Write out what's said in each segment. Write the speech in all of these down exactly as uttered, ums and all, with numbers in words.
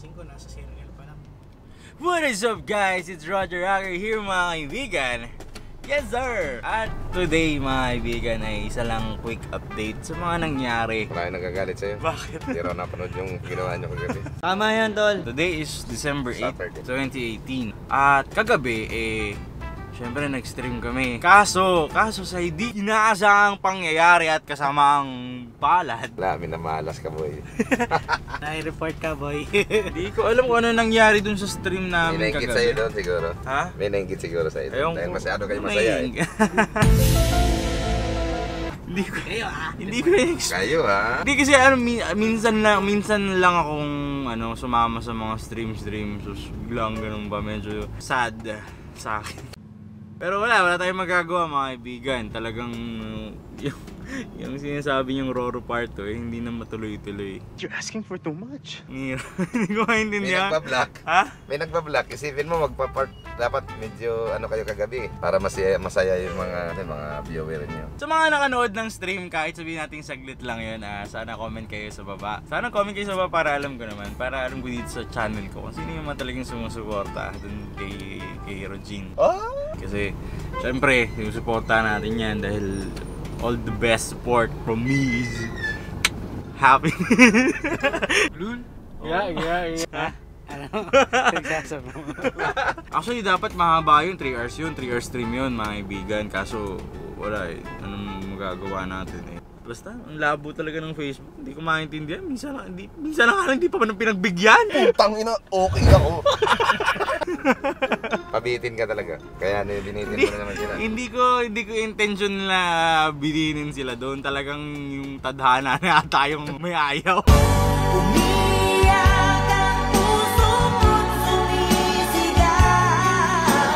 Gising ko, nasa serial pa lang. What is up guys? It's Roger Rocker here mga kaibigan. Yes sir! At today mga kaibigan ay isa lang quick update sa mga nangyari. Maraming nagagalit sa'yo. Bakit? Hindi raw napanood yung ginawa niyo kagabi. Tama yan tol. Today is December eighth, twenty eighteen. At kagabi eh syempre nag-stream kami. Kaso, kaso sa hindi inaasahang pangyayari at kasamang palad. Wala, minamalas ka boy. Nai-report ka boy. Hindi ko alam kung ano nangyari dun sa stream namin May nainggit kagabi. sa'yo doon siguro. Ha? May nainggit siguro sa'yo doon. Ayun, Dahil masyado kayo may- masaya eh. Hindi ko, Kayo ah. hindi ko expect. Kayo ha? Hindi kasi ano, min- minsan lang, minsan lang akong ano, sumama sa mga stream-stream. So biglang ganun ba, medyo sad sa akin. Pero wala, wala tayong magagawa mga kaibigan. Talagang uh, yung, yung sinasabi niyong Roro part to, eh, hindi na matuloy-tuloy. You're asking for too much. Hindi ko May maintindihan. nagpa-block. Ha? May nagpa-block. Isipin mo magpa-part. Dapat medyo ano kayo kagabi. Para masaya, masaya yung mga, yung mga viewer niyo. Sa mga nakanood ng stream, kahit sabihin natin saglit lang yun, ah, sana comment kayo sa baba. Sana comment kayo sa baba para alam ko naman. Para alam ko dito sa channel ko kung sino yung mga talagang sumusuporta dun kay, kay Regine. Oh! Kasi, syempre, sinusuporta natin yan dahil all the best support from me is happy. Lul? Yeah, yeah, yeah. Ano? Nagsasabi mo. Actually, dapat mahaba yun. three hours yun. three hours stream yun, mga kaibigan. Kaso, wala eh. Anong magagawa natin eh. Basta, ang labo talaga ng Facebook. Hindi ko maintindihan. Minsan lang, hindi, minsan lang hindi pa man pinagbigyan. Putang ina, okay ako. Pabitin ka talaga. Kaya binitin mo na naman sila. Hindi ko, hindi ko intention na bilinin sila doon. Talagang yung tadhana na ata yung may ayaw. Umiyak ang puso mo't sumisigaw.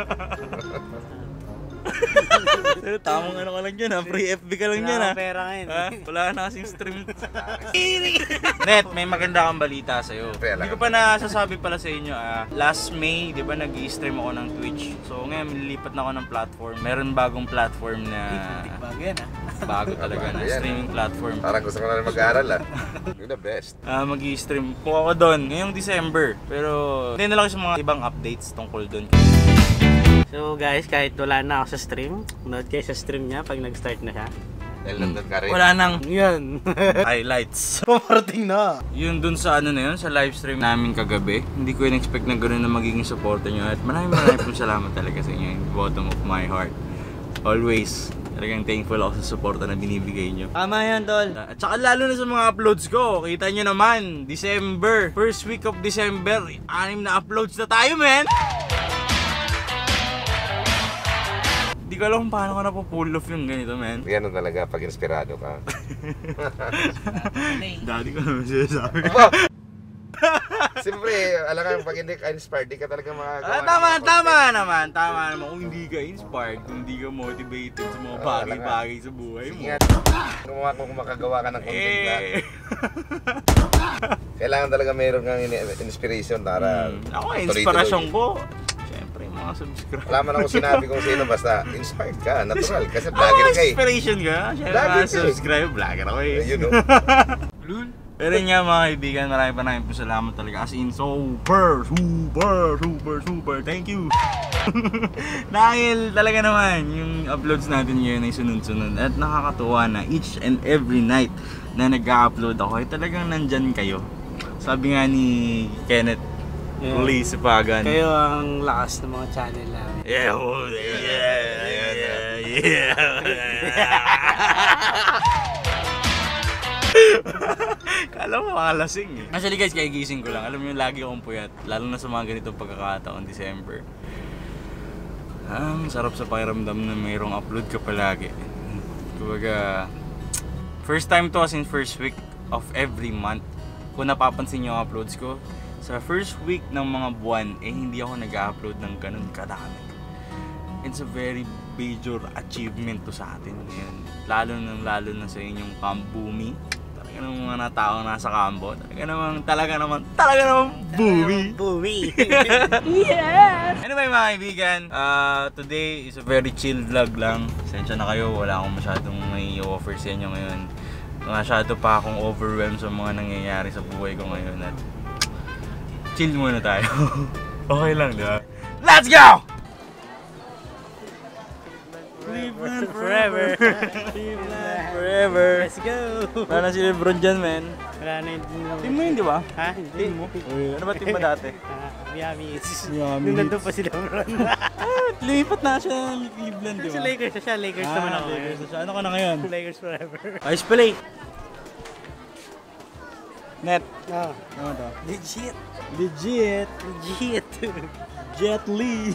Pero tamang ano ka lang dyan ha, free F B ka lang dyan ha. Wala akong pera ngayon. Ha? Wala na kasing stream. Net, may maganda akong balita sa'yo. Hindi ko pa nasasabi pala sa inyo ah. Last May, di ba nag-i-stream ako ng Twitch. So ngayon, nililipat na ako ng platform. Meron bagong platform na Bago yan ah. bago talaga na streaming platform. Parang gusto ko na rin mag-aaral ah. You're the best. Ah, mag-i-stream po ako doon ngayong December. Pero hindi na lang sa mga ibang updates tungkol doon. So guys, kahit wala na ako sa stream, nood kayo sa stream niya pag nag-start na siya. Dahil nandun ka rin. Wala nang Yan. highlights. Pumarating na. Yun dun sa ano na yun, sa live stream namin kagabi. Hindi ko in-expect na gano'n na magiging supporter nyo. At maraming maraming po salamat talaga sa inyo. In the bottom of my heart. Always. Talagang thankful ako sa suporta na binibigay nyo. Tama yan, tol. At saka lalo na sa mga uploads ko. Kita nyo naman, December. First week of December, anim na uploads na tayo, man! Hindi ko alam kung paano ko napupull off yung ganito, man. Ganun talaga pag inspirado ka. Dati ko naman sinasabi. Siyempre, alam ka, pag hindi ka inspired, di ka talaga makagawa. Ah, tama, tama naman, tama naman. Kung hindi ka inspired, kung hindi ka motivated sa mga bagay-bagay sa buhay mo. Ingat. Kung, kung makagawa ka ng content na, Eh, kailangan talaga mayroon kang in- inspiration para hmm, ako, tuloy-tuloy. inspirasyon ko. Siyempre, mga subscribe. Wala man ako sinabi kung sino, basta inspired ka, natural. Kasi Ako, vlogger ka eh. inspiration ka. Siyempre, Vlogger mga ka eh. subscribe, vlogger ako eh. You know. Lul. Pero yun nga mga kaibigan, maraming maraming po salamat talaga. As in, super, super, super, super, thank you! Dahil talaga naman, yung uploads natin ngayon ay sunod-sunod. At nakakatuwa na each and every night na nag-upload ako, ay talagang nandyan kayo. Sabi nga ni Kenneth, Yeah. Uli Sipagan. Kayo ang lakas ng mga channel namin. Yeah, oh, yeah, yeah, yeah, yeah. Kala mo mga lasing eh. Actually guys, kaigising ko lang. Alam niyo, lagi akong puyat. Lalo na sa mga ganitong pagkakataon, December. Ang sarap sa pakiramdam na mayroong upload ka palagi. Kumbaga, first time to as in first week of every month. Kung napapansin niyo ang uploads ko, sa first week ng mga buwan, eh hindi ako nag-upload ng ganun kadami. It's a very major achievement to sa atin ngayon. Lalo na lalo na sa inyong Kambumi. Talaga namang mga nataong nasa kambo. Talaga namang, talaga naman, talaga namang bumi. Bumi. Yes! Anyway mga kaibigan, uh, today is a very chill vlog lang. Sensya na kayo, wala akong masyadong may offer sa inyo ngayon. Masyado pa akong overwhelmed sa mga nangyayari sa buhay ko ngayon. At chill muna tayo. Okay lang, di ba? Let's go! Cleveland forever! Cleveland forever! Let's go! Wala na si Lebron dyan, man. Wala na yung... Team mo yun, di ba? Ha? Hindi mo? Ano ba team ba dati? Ah, Miami Heat. Miami Nung Heat. nandun pa si LeBron. Lipat na siya ng Cleveland, di Si ba? Lakers na siya. Lakers naman ako. Lakers na siya. Ano ka na ngayon? Lakers forever. Ayos play! Net. Oh. Ano to? Legit. Legit! Legit. Jet Li!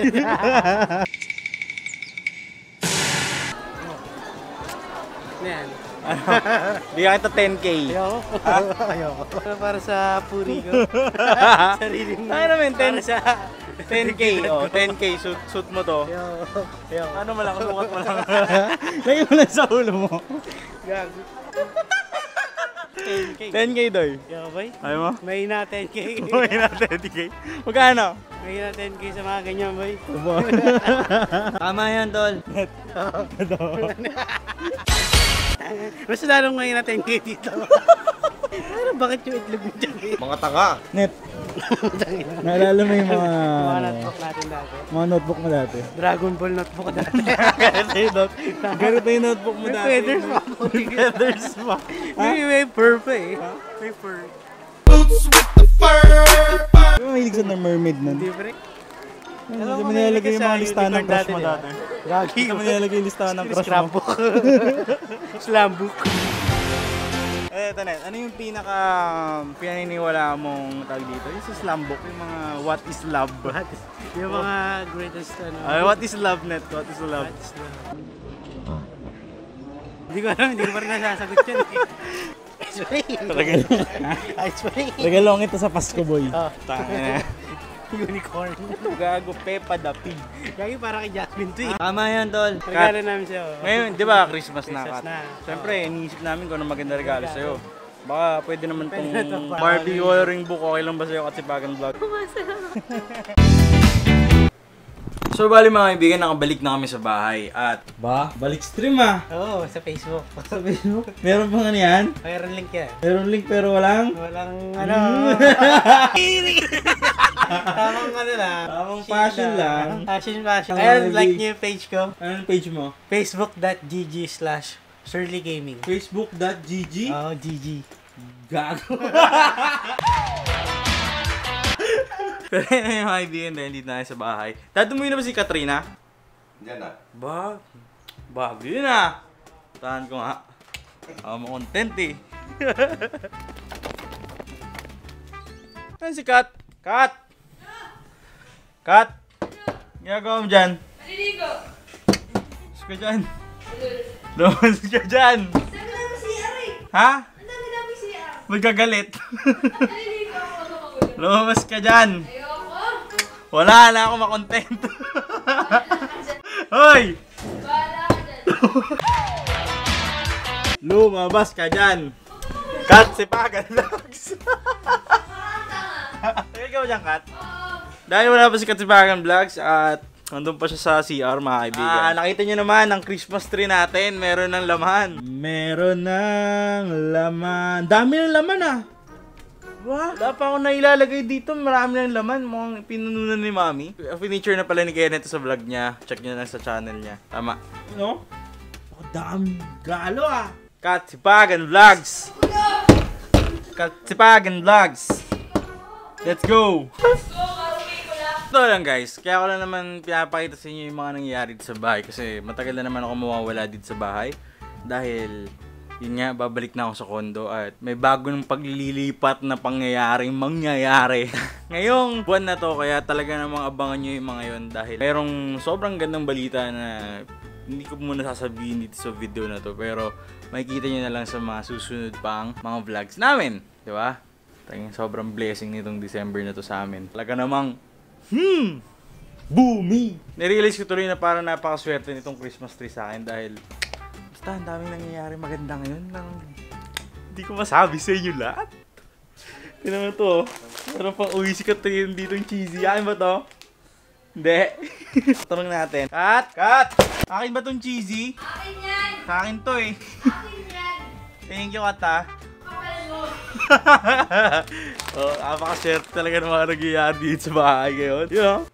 Yan. Bigyan kita ten K. Ayoko. Ayoko. Para sa puri ko. Sarili mo. Ay naman, ten Para sa... ten K. Oh, ten K. Suit, suit mo to. Ayoko. Ayoko. Ano mo lang, sukat mo lang. Lagyan mo lang sa ulo mo. Gago. ten K. ten K doy. Ayoko ba? Ayaw mo? May na ten K. Buhay na ten K. Magkano? May na ten K sa mga ganyan, boy. Tama yan, tol. Mas lalong ngayon na ten K dito. Ano, bakit yung itlog mo dyan eh? Mga tanga. Net. Naalala mo yung mga... Mga notebook natin dati. Mga notebook mo dati. Dragon Ball notebook dati. Ganito yung note- ganito yung notebook mo May dati. feathers pa. May feathers pa. May, may fur pa eh. May fur. Yung mahilig sa ng mermaid nun. Hindi pre. Hindi mo nilalagay yung mga listahan ng crush mo dati. Gagi. Hindi mo nilalagay yung listahan ng crush mo. Scrapbook. Slambook. Eh, ito na. Ano yung pinaka pinaniniwala mong tawag dito? Yung sa slam book, yung mga what is love. What? Yung mga greatest ano. Ay, what is love, Net? What is love? What is love? Hindi ko alam, hindi ko pa rin nasasagot yun eh. Ice Spray. Ice Spray. Regalong ito sa Pasko, boy. Oh. Tangina. Unicorn. Ito, gago, Peppa the Pig. Gagi para kay Jasmine to eh. Tama yan, tol. Regalo namin sa'yo. Ngayon, di ba, Christmas na, Christmas Kat? na. Siyempre, iniisip namin kung ano maganda regalo sa'yo. Baka pwede naman Pwede na to, tong para Barbie maging- coloring book. Okay lang ba sa'yo at sipagan vlog? So, bali mga kaibigan, nakabalik na kami sa bahay. At, ba? Balik stream ah! Oo, sa Facebook. Sa Facebook? Meron bang ano yan? Mayroon link yan. Meron link pero walang? Walang ano. Tamang ano lang. Tamang fashion lang. Fashion, fashion. Tamang Ayun, like big- niyo yung page ko. Anong page mo? Facebook.gg slash Shirley Gaming. Facebook.gg? Oo, G G. Gago. Pero yun yung mga kaibigan dahil dito na tayo sa bahay. Dadumuin na ba si Katrina? Diyan na. Ba? Bago yun ah. Tahan ko nga. Ah, uh, content eh. Ayan si Kat. Kat! Kat! Ginagawa mo dyan? Maliligo. Mas ka dyan. Lumas ka dyan. Sabi namin si Ari. Ha? Ang dami namin si Ari. Magkagalit. Maliligo ako pag magulo. Lumabas ka dyan. Ayoko. Wala na ako makontent. Hoy! Bahala ka dyan. Lumabas ka dyan. Kat, sipagan vlogs. Parang tanga. Tagal ka ba dyan, Kat? Oo. Dahil wala pa si Kat sipagan vlogs at nandun pa siya sa C R, mga kaibigan. Ah, nakita nyo naman ang Christmas tree natin. Meron ng laman. Meron ng laman. Dami ng laman ah. Wow. Wala pa ako nailalagay dito. Marami ng laman. Mukhang pinununan ni Mami. Finiture na pala ni Kenneth sa vlog niya. Check nyo lang sa channel niya. Tama. Ano? Oh, dami. Galo ah. Katsipagan Vlogs. Katsipagan Vlogs. Let's go. So, karuwi ko lang. Ito lang guys. Kaya ko lang naman pinapakita sa inyo yung mga nangyayari dito sa bahay. Kasi matagal na naman ako mawawala dito sa bahay. Dahil yun nga, babalik na ako sa kondo at may bagong paglilipat na pangyayaring mangyayari. Ngayong buwan na to, kaya talaga namang abangan nyo yung mga yun dahil merong sobrang gandang balita na hindi ko muna sasabihin dito sa video na to, pero makikita nyo na lang sa mga susunod pang mga vlogs namin. Di ba? Talagang sobrang blessing nitong December na to sa amin. Talaga namang, hmm, boomy! Narealize ko tuloy na parang napakaswerte nitong Christmas tree sa akin dahil basta ang daming nangyayari maganda ngayon lang. Hindi ko masabi sa inyo lahat. Tignan mo to. Meron pang uwi si Katrina dito yung cheesy. Akin ba to? Hindi. Tanong natin. Kat! Kat! Akin ba tong cheesy? Akin yan. Sa akin to eh. Akin yan. Thank you, Kat ha. Kapal mo. Oh, napaka-swerte talaga ng mga nagyayari dito sa bahay ngayon. You know?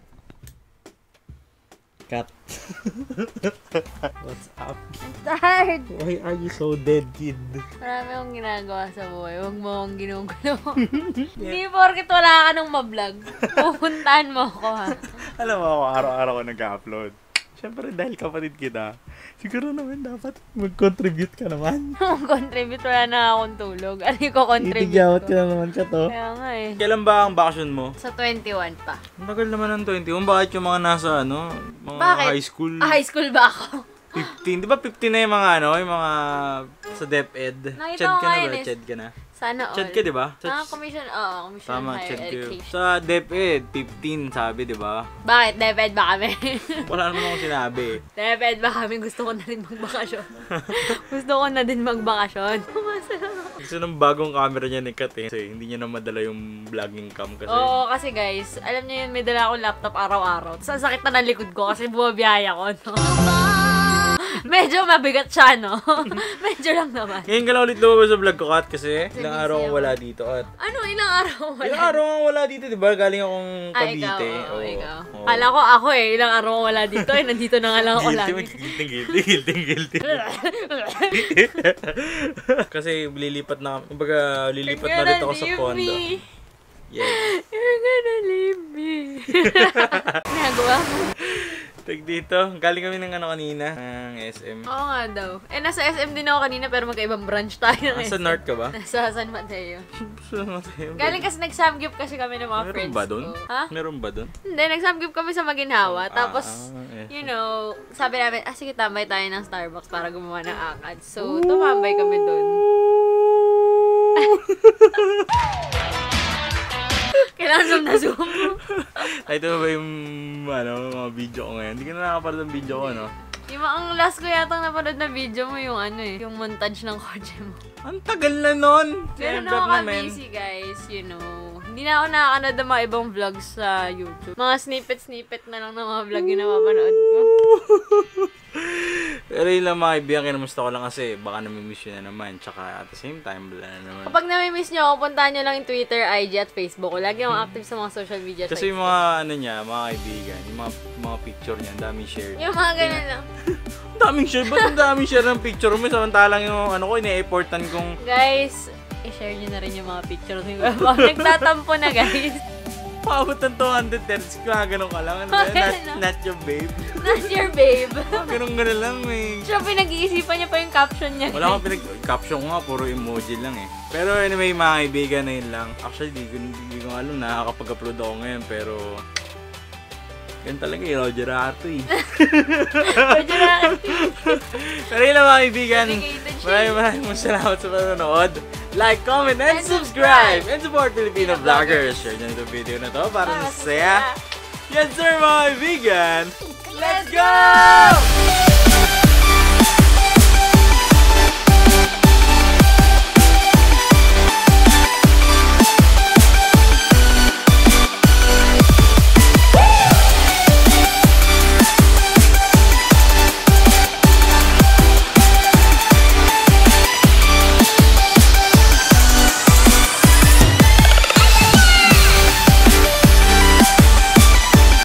Cut. What's up? Tired! Why are you so dead, kid? Marami akong ginagawa sa buhay. Huwag mo akong ginugulo. Hindi porket wala ka nang mablog. Pupuntahan mo ako ha. Alam mo ako, araw-araw ko nag-upload. Siyempre, dahil kapatid kita, siguro naman dapat mag-contribute ka naman. Mag-contribute, wala na akong tulog. Ano yung ko-contribute Itigyawat ko? ka na naman ka to. Kaya nga eh. Kailan ba ang bakasyon mo? Sa twenty-one pa. Ang tagal naman ng twenty-one. Bakit yung mga nasa ano? Mga Bakit? high school? Ah, high school ba ako? fifteen. Di ba fifteen na yung mga ano? Yung mga sa DepEd. Nakita Ched ko ka na ngayon ba? eh. Ched ka na? Sana all. Ched ka, di ba? Ah, commission, oo, commission Tama, higher ched ka. education. Sa DepEd, fifteen sabi, di ba? Bakit? Deped ba kami? Wala naman akong sinabi. Deped ba kami? Gusto ko na rin magbakasyon. Gusto ko na din magbakasyon. Masarap. Gusto ng bagong camera niya ni Kat eh. Kasi hindi niya na madala yung vlogging cam kasi. Oo, kasi guys, alam niyo yun, may dala akong laptop araw-araw. Tapos ang sakit na ng likod ko kasi bumabiyaya ko, no? Medyo mabigat siya, no? Medyo lang naman. Ngayon ka lang ulit lumabas sa vlog ko, Kat, kasi Kasi ilang busy araw akong ako. wala dito. At Ano, ilang araw wala? ilang araw akong wala dito, di ba? Galing akong Ah, ikaw, Cavite. oo, Oo. ikaw. Oo. Kala ko ako eh, ilang araw ko wala dito eh, nandito na nga lang ako Guilty, lagi. guilty, guilty, guilty, guilty. Kasi lilipat na kami. Kumbaga, lilipat na rin ako sa condo. Yes. You're gonna leave me. Nagawa mo. Tag dito. Galing kami ng ano kanina. Ng S M. Oo nga daw. Eh, nasa S M din ako kanina pero magkaibang branch tayo ng Nasa S M. North ka ba? Nasa San Mateo. Saan mo tayo? Galing kasi nag-samgyup kasi kami ng mga Meron friends ba doon? ko. Ha? Meron ba doon? Hindi, nag-samgyup kami sa Maginhawa. Ah, Tapos, ah, eh. you know, sabi namin, ah sige, tambay tayo ng Starbucks para gumawa ng akad. So, tumambay kami doon. Kailangan zoom na zoom. Ay, ito ba yung ano, mga video ko ngayon? Hindi ka na nakapanood ng video ko, no? Yung mga- ang last ko yata napanood na video mo yung ano eh, yung montage ng kotse mo. Ang tagal na nun! Pero Siyempre naman. nakaka-busy guys, you know. Hindi na ako nakakanood ng mga ibang vlogs sa YouTube. Mga snippet-snippet na lang ng mga vlog yung napapanood ko. Pero yun lang mga kaibigan, kinamusta ko lang kasi baka namimiss yun na naman. Tsaka at the same time, wala na naman. Kapag namimiss nyo ako, puntahan nyo lang yung Twitter, I G at Facebook ko. Lagi akong active sa mga social media Kasi sites. yung mga ano niya, mga kaibigan, yung mga, mga picture niya, ang daming share. Yung mga ganyan lang. Ang daming share? Ba't ang daming share ng picture mo? Samantalang yung ano ko, ine-effortan kong Guys, i-share nyo na rin yung mga pictures nyo. Nagtatampo na guys. paabot ng two hundred thirds ko, ganun ka lang. Ano ba yun? Not, not your babe. Not your babe. Ganun ganun lang, may... Siya, pinag-iisipan niya pa yung caption niya. Wala akong pinag-caption ko nga, puro emoji lang eh. Pero anyway, mga kaibigan na yun lang. Actually, di ko, di ko alam, nakakapag-upload ako ngayon, pero... Yan talaga eh, Roger Arto eh. Roger Arto. Pero yun lang mga kaibigan. Dedicated siya. Maraming maraming salamat sa panonood. Like, comment, and, And subscribe! subscribe! And support Filipino Filipino vloggers. vloggers. Share nyo itong video na to para Para masaya. masaya. Yes sir mga kaibigan! Let's go!